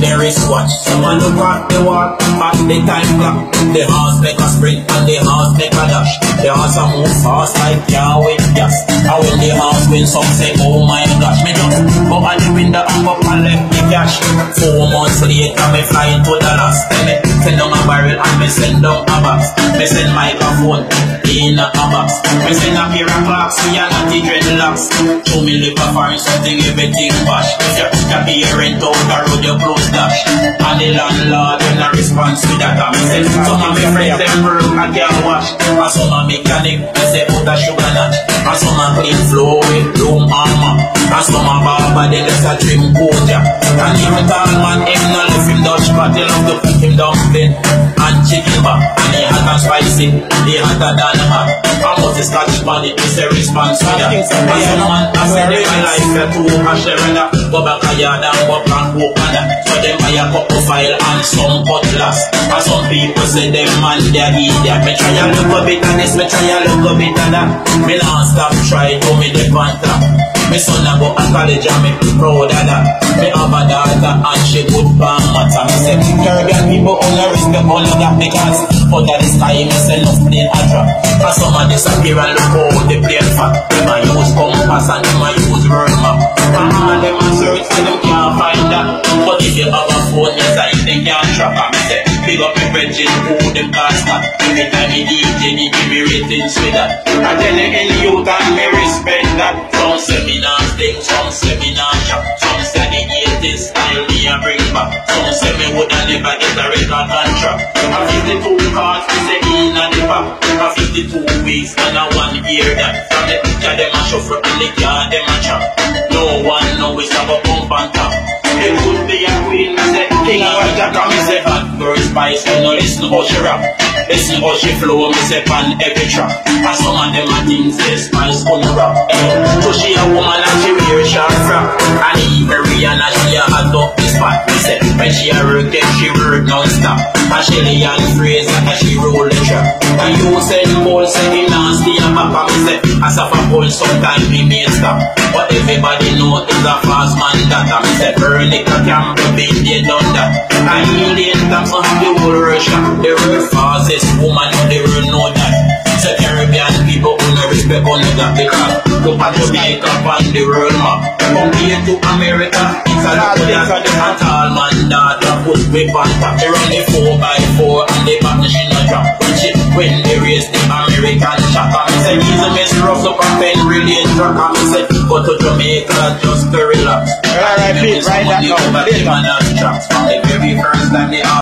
the wristwatch. Someone look at the walk, at the time clock. The horse make a sprint and the horse make a dash. The horse a move fast like car with gas. And when the horse win, some say, oh my gosh. Me just go at the window and go and left the cash. 4 months later, me fly to Dallas. Then me send down a barrel and me send down a box. Me send microphone in a box. Me send a pair of clocks, we are not the dreadlocks. Show me live a foreign something, everything bash. If you can be a rent out the road, you close dash. And the landlord when a response to that, I say some of my friends them work a car wash. And some a mechanic, I say put a sugar notch. And some a clean floor with room armor. And some a barber, they let a trim coat. And even tall man, him no left him Dutch, but he love to cook him dumpling and chicken back. And he hot and spicy, he hotter than hot. And what is Scotch bunny, it's a response to that. And some man, I say they like a two hash rather go back a yard and go and cook on that. So them buy a couple file and some cutlass. And some people say them man they're idiot. Me try a little bit of this, me try a little bit of that. Me not stop try to me the panther. Me son a go to college and me proud of that. Me have a daughter and she good for matter. Me say Caribbean people only respect all of that because out of the sky me say no plane a drop. And some a disappear and look how they play fat. Them a use compass and them a use world map. And all them a search so them can't find that. But if you have a phone inside they can't track. And me say big up me bridges who them can't stop. Every time me DJ they give me ratings with that. I tell you any youth and me respect that. Some seminar things, some seminar shop. Some say the 80s style me a bring back. Some say me woulda never get a record contract. A 52 cards me say in a the back. A 52 weeks and a 1 year that. From the picture them a shuffle and the car them a chop. No one know it's a pump and top. It could be a queen, me say king of Jack. And me say hot girl spice, you know listen how she rap. Listen how she flow, me say pan every track. And some of them a things they spice on the rap. So she a woman and she wear short frock. And even Rihanna she a hot up the spot. Me say when she a work then she work non-stop. And Shelly and Fraser and she roll the trap. And you say the ball say the nasty and back. And me say as a pole sometimes me may stop. But everybody know it's a fast man that. And me say Veronica Campbell beat they done that. And he didn't talk on the whole Russia. The world fastest woman on the world know that. So Caribbean people who no respect on that because look at Jamaica on the world map. Compared to America, it's a lot of a tall man that put whip on top. They run the 4x4 and the back machine no drop. When they raise the American shot. And me say he's a mess rough up and pen really truck. And me say go to Jamaica just to relax. Alright, please, right that now. From the very first time they